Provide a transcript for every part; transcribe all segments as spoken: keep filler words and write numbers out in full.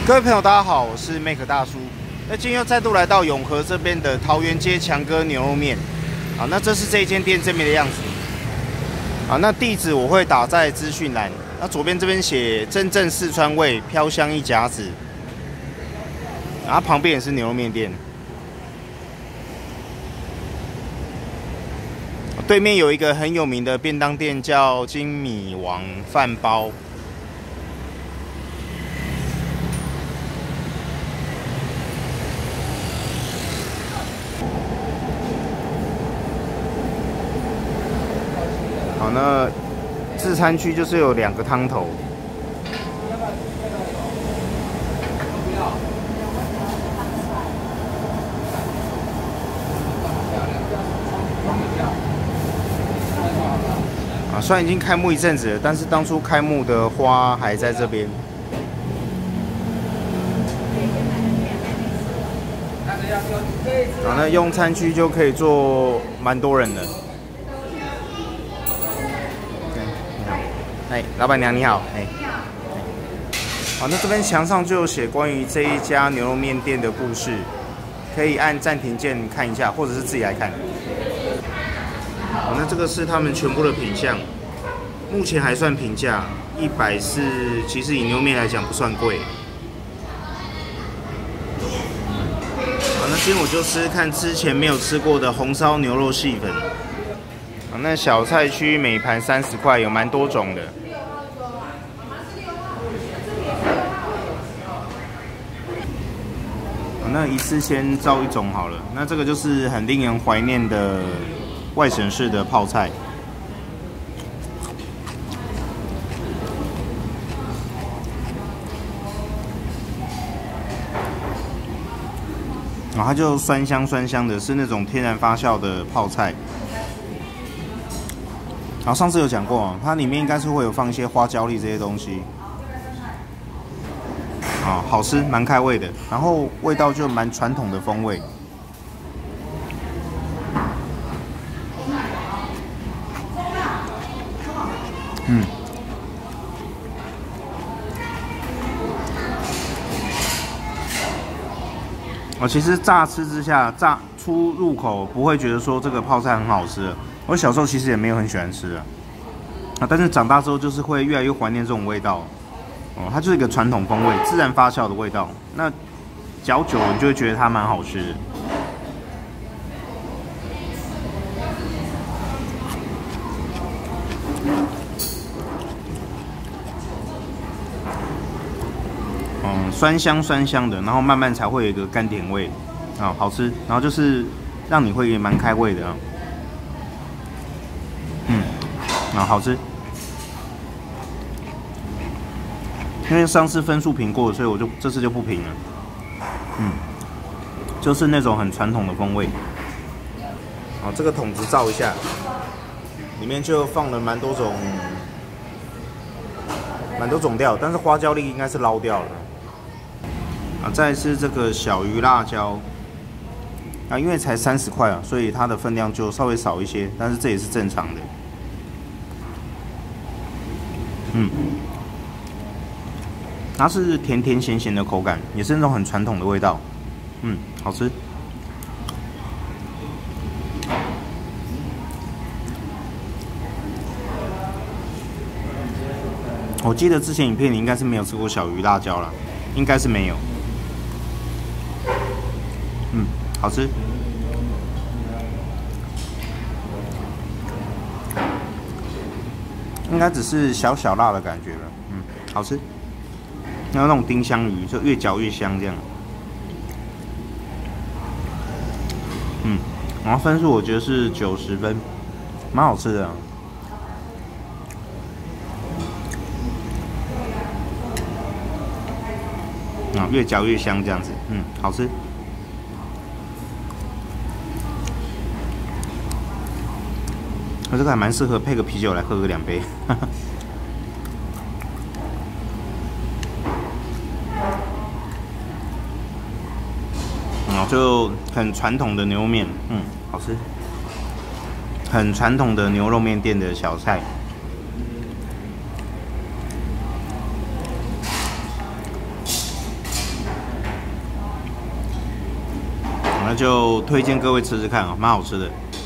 各位朋友，大家好，我是 Make 大叔。那今天又再度来到永和这边的桃园街强哥牛肉面。好，那这是这一间店这边的样子。好，那地址我会打在资讯栏。那左边这边写真正四川味，飘香一甲子。然后旁边也是牛肉面店。对面有一个很有名的便当店，叫金米王饭包。好，那自餐区就是有两个汤头。啊，虽然已经开幕一阵子了，但是当初开幕的花还在这边。好，那用餐区就可以坐蛮多人的。哎，老板娘你好，哎，好，那这边墙上就有写关于这一家牛肉面店的故事，可以按暂停键看一下，或者是自己来看。好，那这个是他们全部的品项，目前还算平价，一百四，其实以牛面来讲不算贵。好，那今天我就吃看之前没有吃过的红烧牛肉细粉。好，那小菜区每盘三十块，有蛮多种的。好，那一次先照一种好了。那这个就是很令人怀念的外省式的泡菜。然后它就酸香酸香的，是那种天然发酵的泡菜。然后上次有讲过，它里面应该是会有放一些花椒粒这些东西，啊，好吃，蛮开胃的。然后味道就蛮传统的风味。嗯，我其实乍吃之下，乍出入口不会觉得说这个泡菜很好吃。我小时候其实也没有很喜欢吃啊，啊，但是长大之后就是会越来越怀念这种味道，哦，它就是一个传统风味，自然发酵的味道。那嚼久了，你就会觉得它蛮好吃的。嗯，酸香酸香的，然后慢慢才会有一个甘甜味，啊，好吃。然后就是让你会蛮开胃的啊。啊，好吃！因为上次分数评过，所以我就这次就不评了。嗯，就是那种很传统的风味。好，这个桶子照一下，里面就放了蛮多种、蛮多种料，但是花椒粒应该是捞掉了。啊，再是这个小鱼辣椒。啊，因为才三十块啊，所以它的分量就稍微少一些，但是这也是正常的。嗯，它是甜甜咸咸的口感，也是那种很传统的味道。嗯，好吃。我记得之前影片里应该是没有吃过小鱼辣椒啦，应该是没有。嗯，好吃。应该只是小小辣的感觉了，嗯，好吃。还有那种丁香鱼，就越嚼越香这样。嗯，然后分数我觉得是九十分，蛮好吃的啊。啊，越嚼越香这样子，嗯，好吃。那这个还蛮适合配个啤酒来喝个两杯。然后就很传统的牛肉面，嗯，好吃。很传统的牛肉面店的小菜。 那就推荐各位吃吃看啊，蛮好吃的。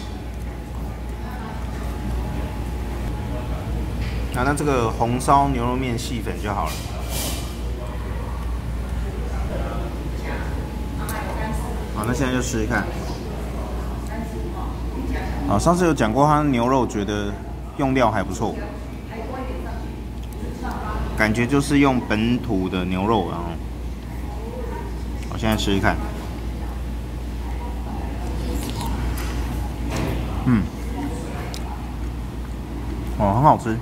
啊，那这个红烧牛肉面细粉就好了。好，那现在就试试看。啊，上次有讲过，它牛肉觉得用料还不错，感觉就是用本土的牛肉，然后，我现在吃吃看。嗯，哦，很好吃。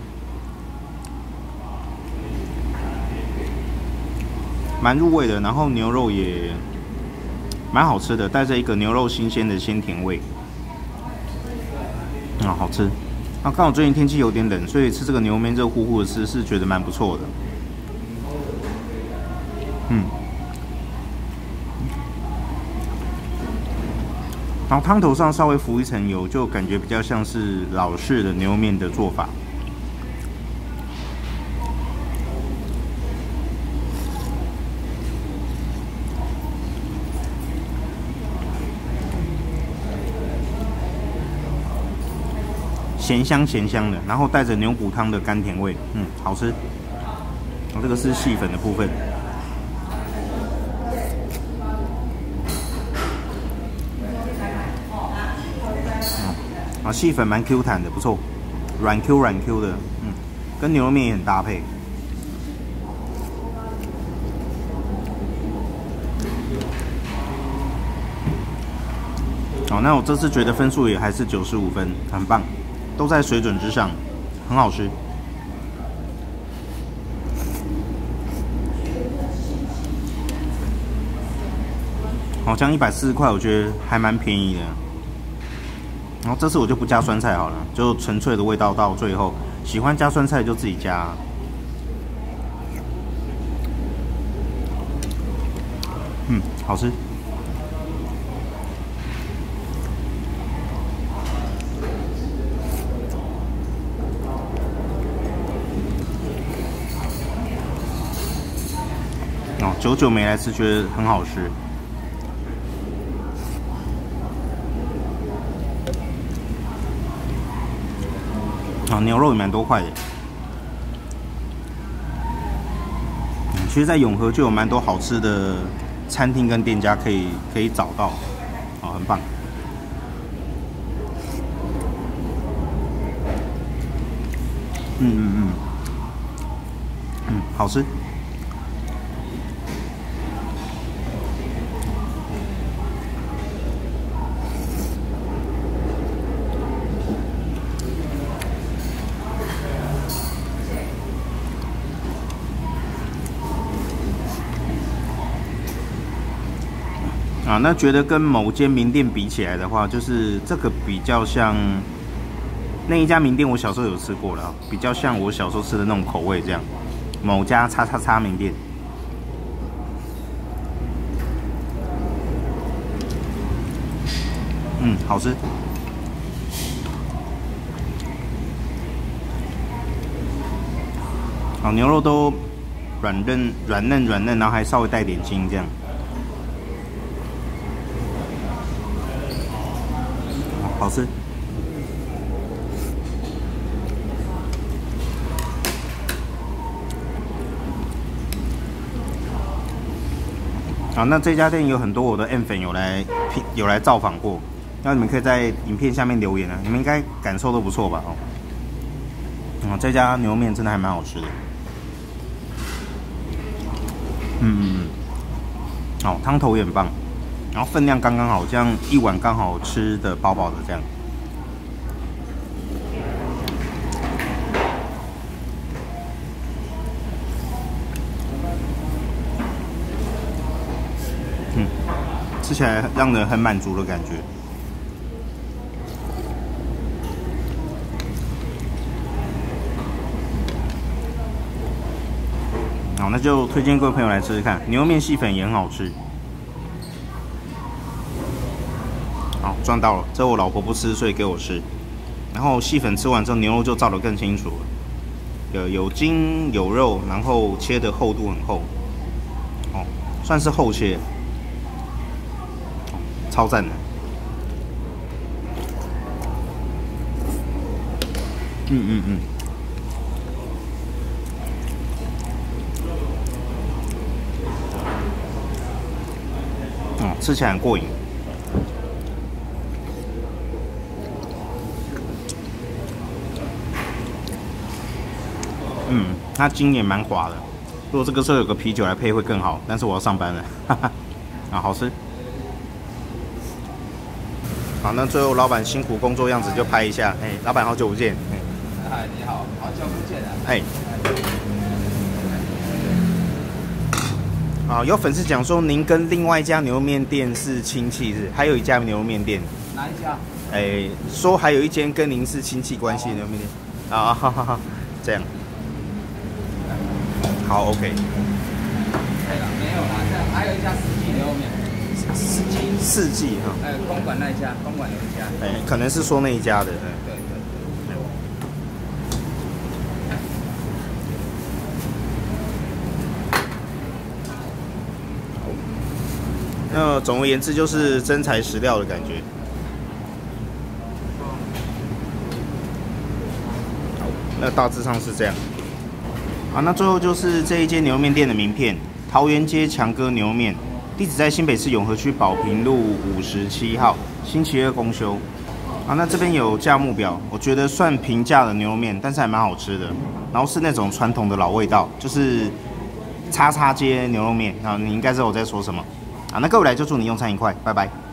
蛮入味的，然后牛肉也蛮好吃的，带着一个牛肉新鲜的鲜甜味，啊、嗯，好吃。那刚好最近天气有点冷，所以吃这个牛肉面热乎乎的吃是觉得蛮不错的。嗯，然后汤头上稍微浮一层油，就感觉比较像是老式的牛肉面的做法。咸香咸香的，然后带着牛骨汤的甘甜味，嗯，好吃。然后这个是细粉的部分，嗯，啊，细粉蛮 Q 弹的，不错，软 Q 软 Q 的，嗯，跟牛肉面也很搭配。好，那我这次觉得分数也还是九十五分，很棒，都在水准之上，很好吃。好，这样一百四十块，我觉得还蛮便宜的。然后这次我就不加酸菜好了，就纯粹的味道到最后，喜欢加酸菜就自己加。嗯，好吃。哦，久久没来吃，觉得很好吃。啊，牛肉也蛮多块的。嗯，其实，在永和就有蛮多好吃的餐厅跟店家可以可以找到，哦，很棒。嗯嗯嗯，嗯，好吃。啊，那觉得跟某间名店比起来的话，就是这个比较像那一家名店，我小时候有吃过了，比较像我小时候吃的那种口味这样。某家叉叉叉名店，嗯，好吃。好，牛肉都软嫩软嫩软嫩，然后还稍微带点筋这样。好吃。好，那这家店有很多我的 M 粉有来有来造访过，那你们可以在影片下面留言啊，你们应该感受都不错吧？哦，嗯，这家牛肉面真的还蛮好吃的。嗯嗯嗯，好，汤头也很棒，然后分量刚刚好，这样一碗刚好吃的饱饱的这样。嗯，吃起来让人很满足的感觉。好，那就推荐各位朋友来吃吃看，牛肉面细粉也很好吃。好，赚到了，这我老婆不吃，所以给我吃。然后细粉吃完之后，牛肉就照得更清楚了，有有筋有肉，然后切的厚度很厚，哦，算是厚切，哦， 超赞的。嗯嗯嗯。嗯，吃起来很过瘾。嗯，它筋也蛮滑的。如果这个时候有个啤酒来配会更好，但是我要上班了，哈哈。啊，好吃。好，那最后老板辛苦工作样子就拍一下。哎、欸，老板好久不见。 嗨，你好，好久不见了。 哎、欸。啊，有粉丝讲说您跟另外一家牛肉面店是亲戚是？还有一家牛肉面店。 哪一家？ 哎、欸，说还有一间跟您是亲戚关系的牛肉面店。啊，哈哈哈，这样。好 ，OK。对了，没有啦，这还有一家四季牛肉面。 四季，四季哈。 哎，公馆那一家，公馆有一家。 哎，可能是说那一家的。嗯、 对对对。 那总而言之就是真材实料的感觉。好，那大致上是这样。好，那最后就是这一间牛肉面店的名片，桃园街强哥牛肉面，地址在新北市永和区宝平路五十七号，星期二公休。啊，那这边有价目表，我觉得算平价的牛肉面，但是还蛮好吃的。然后是那种传统的老味道，就是叉叉街牛肉面。啊，你应该知道我在说什么。啊，那各位来就祝你用餐愉快，拜拜。